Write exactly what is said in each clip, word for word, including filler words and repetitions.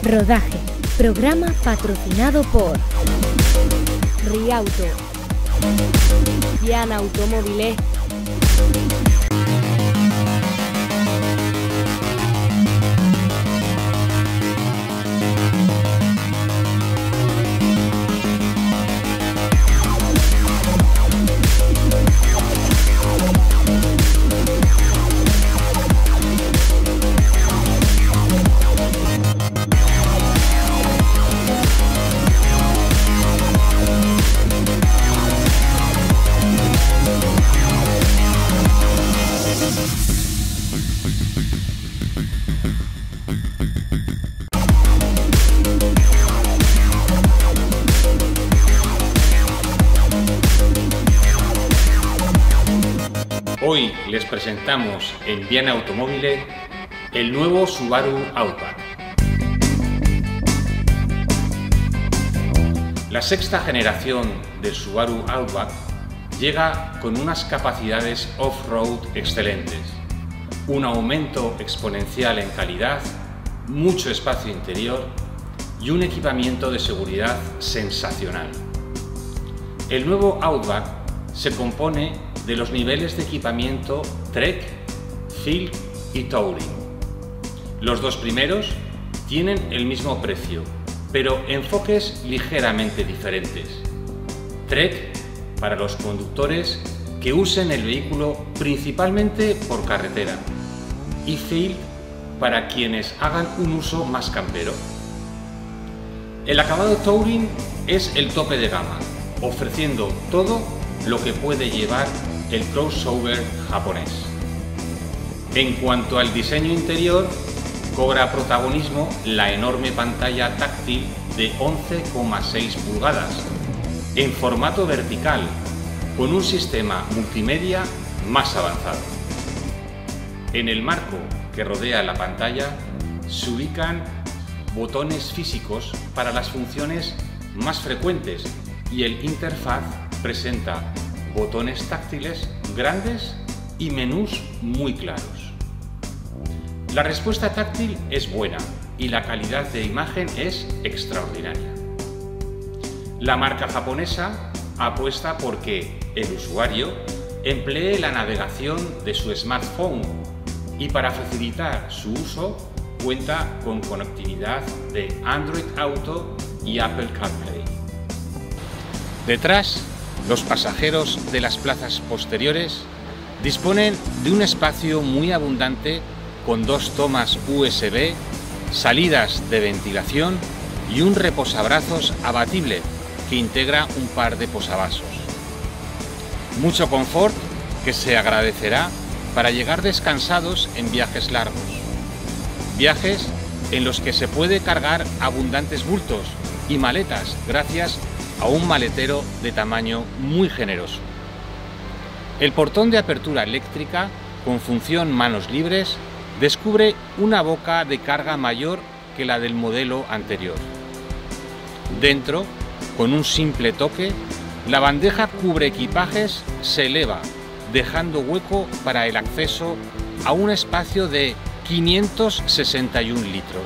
Rodaje. Programa patrocinado por Riauto, Diana Automóviles. Hoy les presentamos en Diana Automóviles el nuevo Subaru Outback. La sexta generación del Subaru Outback llega con unas capacidades off-road excelentes, un aumento exponencial en calidad, mucho espacio interior y un equipamiento de seguridad sensacional. El nuevo Outback se compone de los niveles de equipamiento Trek, Field y Touring. Los dos primeros tienen el mismo precio, pero enfoques ligeramente diferentes. Trek para los conductores que usen el vehículo principalmente por carretera y Field para quienes hagan un uso más campero. El acabado Touring es el tope de gama, ofreciendo todo lo que puede llevar el crossover japonés. En cuanto al diseño interior, cobra protagonismo la enorme pantalla táctil de once coma seis pulgadas, en formato vertical, con un sistema multimedia más avanzado. En el marco que rodea la pantalla se ubican botones físicos para las funciones más frecuentes y el interfaz presenta botones táctiles grandes y menús muy claros. La respuesta táctil es buena y la calidad de imagen es extraordinaria. La marca japonesa apuesta por que el usuario emplee la navegación de su smartphone y para facilitar su uso cuenta con conectividad de Android Auto y Apple CarPlay. Detrás, los pasajeros de las plazas posteriores disponen de un espacio muy abundante con dos tomas U S B, salidas de ventilación y un reposabrazos abatible que integra un par de posavasos. Mucho confort que se agradecerá para llegar descansados en viajes largos. Viajes en los que se puede cargar abundantes bultos y maletas gracias a un maletero de tamaño muy generoso. El portón de apertura eléctrica con función manos libres descubre una boca de carga mayor que la del modelo anterior. Dentro, con un simple toque, la bandeja cubre equipajes se eleva, dejando hueco para el acceso a un espacio de quinientos sesenta y un litros.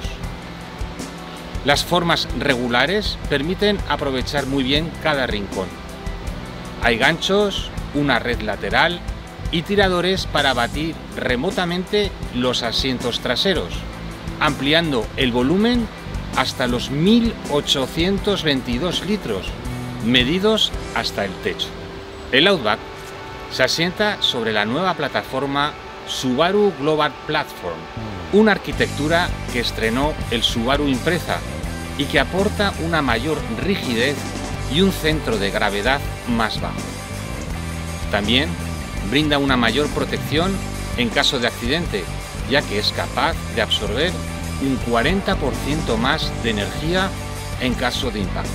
Las formas regulares permiten aprovechar muy bien cada rincón. Hay ganchos, una red lateral y tiradores para batir remotamente los asientos traseros, ampliando el volumen hasta los mil ochocientos veintidós litros, medidos hasta el techo. El Outback se asienta sobre la nueva plataforma Subaru Global Platform, una arquitectura que estrenó el Subaru Impreza y que aporta una mayor rigidez y un centro de gravedad más bajo. También brinda una mayor protección en caso de accidente, ya que es capaz de absorber un cuarenta por ciento más de energía en caso de impacto.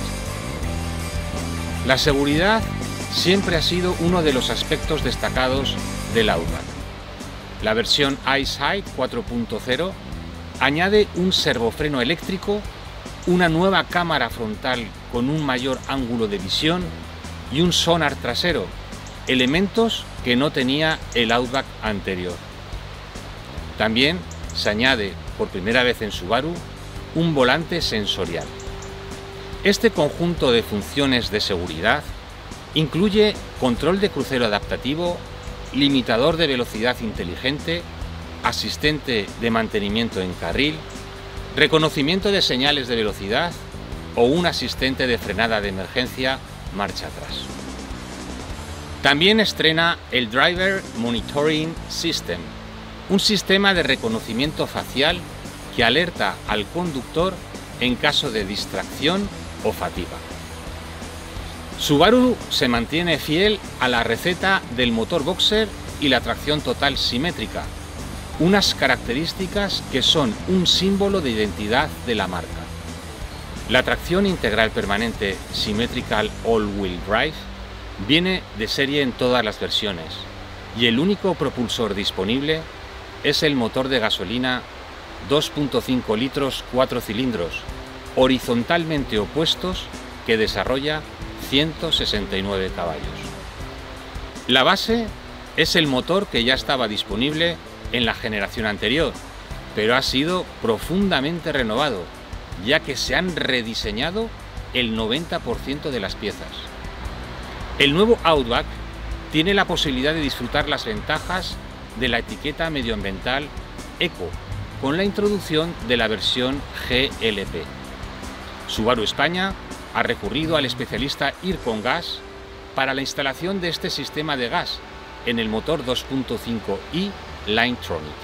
La seguridad siempre ha sido uno de los aspectos destacados del Outback. La versión EyeSight cuatro punto cero añade un servofreno eléctrico, una nueva cámara frontal con un mayor ángulo de visión y un sonar trasero, elementos que no tenía el Outback anterior. También se añade por primera vez en Subaru un volante sensorial. Este conjunto de funciones de seguridad incluye control de crucero adaptativo, limitador de velocidad inteligente, asistente de mantenimiento en carril, reconocimiento de señales de velocidad o un asistente de frenada de emergencia marcha atrás. También estrena el Driver Monitoring System, un sistema de reconocimiento facial que alerta al conductor en caso de distracción o fatiga. Subaru se mantiene fiel a la receta del motor boxer y la tracción total simétrica, unas características que son un símbolo de identidad de la marca. La tracción integral permanente Symmetrical All-Wheel Drive viene de serie en todas las versiones y el único propulsor disponible es el motor de gasolina dos punto cinco litros cuatro cilindros, horizontalmente opuestos, que desarrolla ciento sesenta y nueve caballos. La base es el motor que ya estaba disponible en la generación anterior, pero ha sido profundamente renovado, ya que se han rediseñado el noventa por ciento de las piezas. El nuevo Outback tiene la posibilidad de disfrutar las ventajas de la etiqueta medioambiental Eco, con la introducción de la versión G L P. Subaru España ha recurrido al especialista Ircongas para la instalación de este sistema de gas en el motor dos punto cinco i Linetronic.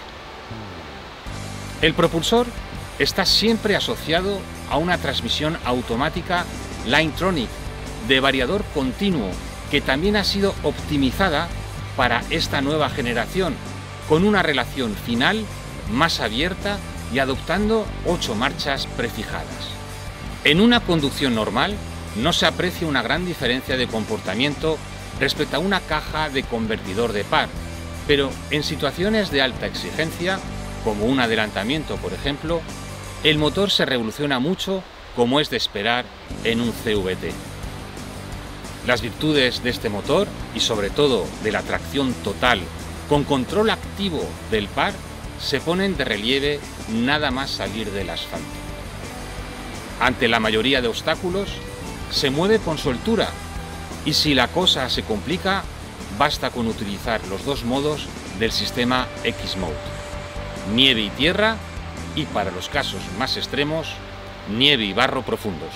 El propulsor está siempre asociado a una transmisión automática Linetronic de variador continuo, que también ha sido optimizada para esta nueva generación, con una relación final más abierta y adoptando ocho marchas prefijadas. En una conducción normal no se aprecia una gran diferencia de comportamiento respecto a una caja de convertidor de par, pero en situaciones de alta exigencia, como un adelantamiento por ejemplo, el motor se revoluciona mucho, como es de esperar en un C V T. Las virtudes de este motor y sobre todo de la tracción total con control activo del par se ponen de relieve nada más salir del asfalto. Ante la mayoría de obstáculos se mueve con soltura y si la cosa se complica basta con utilizar los dos modos del sistema X-Mode, nieve y tierra, y para los casos más extremos, nieve y barro profundos.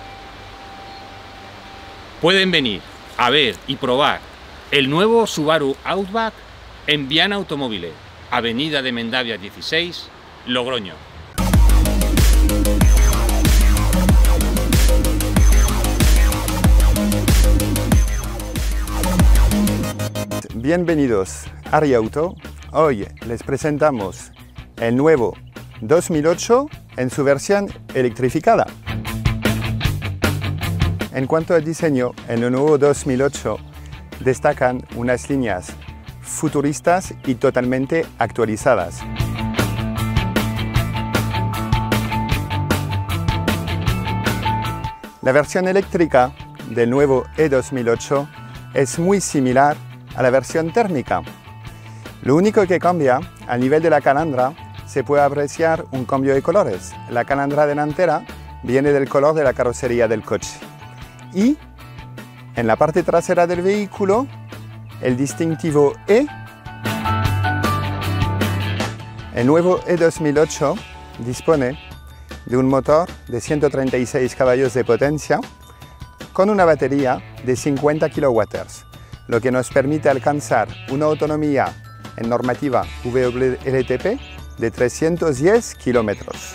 Pueden venir a ver y probar el nuevo Subaru Outback en Viana Automóvil, Avenida de Mendavia dieciséis, Logroño. Bienvenidos a Ariauto. Hoy les presentamos el nuevo dos mil ocho en su versión electrificada. En cuanto al diseño, en el nuevo dos mil ocho destacan unas líneas futuristas y totalmente actualizadas. La versión eléctrica del nuevo E dos mil ocho es muy similar a la versión térmica. Lo único que cambia, al nivel de la calandra, se puede apreciar un cambio de colores. La calandra delantera viene del color de la carrocería del coche. Y en la parte trasera del vehículo, el distintivo E. El nuevo E dos mil ocho dispone de un motor de ciento treinta y seis caballos de potencia con una batería de cincuenta kilovatios, lo que nos permite alcanzar una autonomía en normativa W L T P de trescientos diez kilómetros.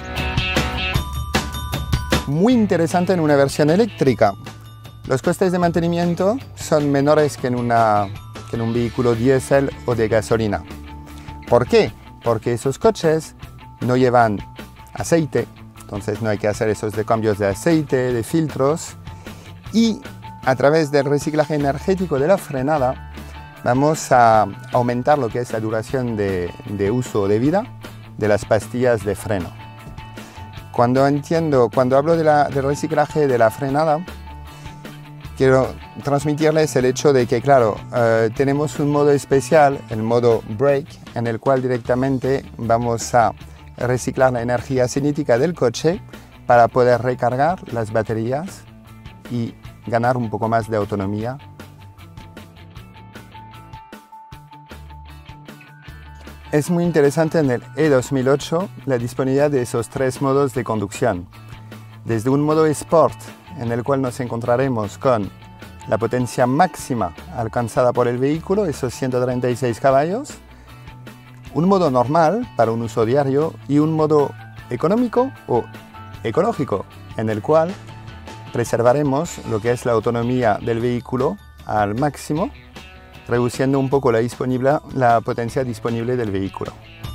Muy interesante en una versión eléctrica. Los costes de mantenimiento son menores que en, una, que en un vehículo diésel o de gasolina. ¿Por qué? Porque esos coches no llevan aceite, entonces no hay que hacer esos de cambios de aceite, de filtros, y a través del reciclaje energético de la frenada vamos a aumentar lo que es la duración de, de uso de vida de las pastillas de freno. Cuando, entiendo, cuando hablo de la, del reciclaje de la frenada, quiero transmitirles el hecho de que, claro, eh, tenemos un modo especial, el modo brake, en el cual directamente vamos a reciclar la energía cinética del coche para poder recargar las baterías y ganar un poco más de autonomía. Es muy interesante en el E dos mil ocho la disponibilidad de esos tres modos de conducción. Desde un modo Sport, en el cual nos encontraremos con la potencia máxima alcanzada por el vehículo, esos ciento treinta y seis caballos, un modo normal para un uso diario y un modo económico o ecológico, en el cual preservaremos lo que es la autonomía del vehículo al máximo, reduciendo un poco la, disponible, la potencia disponible del vehículo.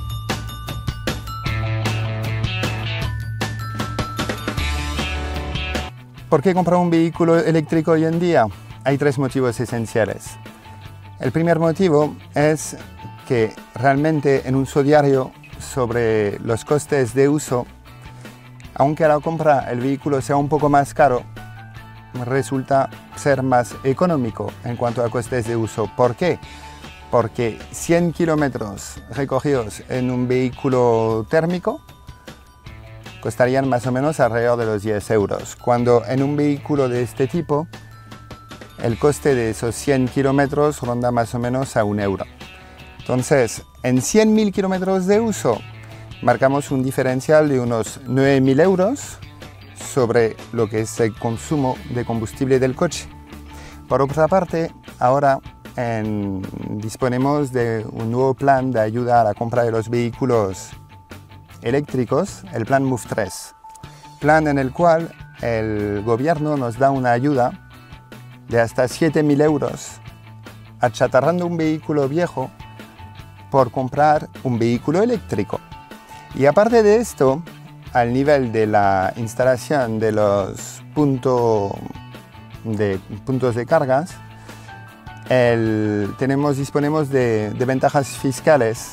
¿Por qué comprar un vehículo eléctrico hoy en día? Hay tres motivos esenciales. El primer motivo es que realmente en un uso diario sobre los costes de uso, aunque a la compra el vehículo sea un poco más caro, resulta ser más económico en cuanto a costes de uso. ¿Por qué? Porque cien kilómetros recogidos en un vehículo térmico costarían más o menos alrededor de los diez euros, cuando en un vehículo de este tipo el coste de esos cien kilómetros ronda más o menos a un euro. Entonces, en cien mil kilómetros de uso marcamos un diferencial de unos nueve mil euros sobre lo que es el consumo de combustible del coche. Por otra parte, ahora en, disponemos de un nuevo plan de ayuda a la compra de los vehículos eléctricos, el plan MOVE tres, plan en el cual el gobierno nos da una ayuda de hasta siete mil euros, achatarrando un vehículo viejo por comprar un vehículo eléctrico. Y aparte de esto, al nivel de la instalación de los punto de, puntos de cargas, el, tenemos, disponemos de, de ventajas fiscales.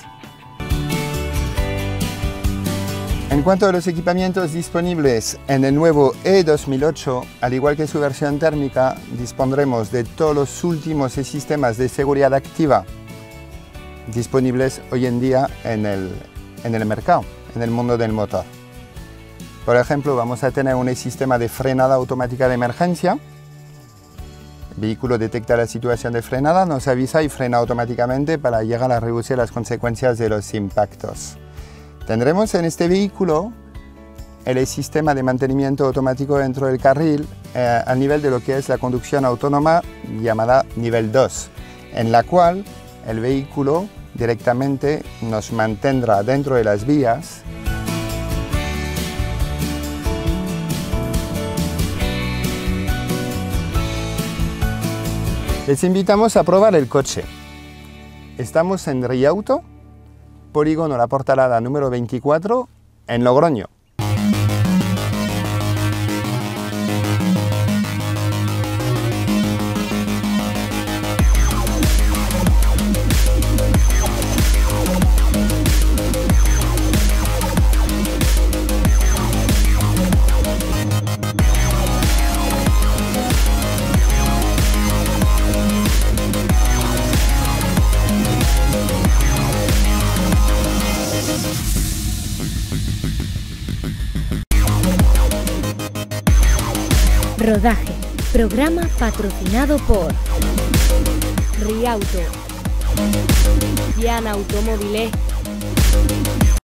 En cuanto a los equipamientos disponibles en el nuevo E dos mil ocho, al igual que su versión térmica, dispondremos de todos los últimos sistemas de seguridad activa disponibles hoy en día en el, en el mercado, en el mundo del motor. Por ejemplo, vamos a tener un sistema de frenada automática de emergencia. El vehículo detecta la situación de frenada, nos avisa y frena automáticamente para llegar a reducir las consecuencias de los impactos. Tendremos en este vehículo el sistema de mantenimiento automático dentro del carril eh, al nivel de lo que es la conducción autónoma llamada nivel dos, en la cual el vehículo directamente nos mantendrá dentro de las vías Les invitamos a probar el coche. Estamos en Riauto, Polígono La Portalada número veinticuatro, en Logroño. Rodaje, programa patrocinado por Riauto, Diana Automóviles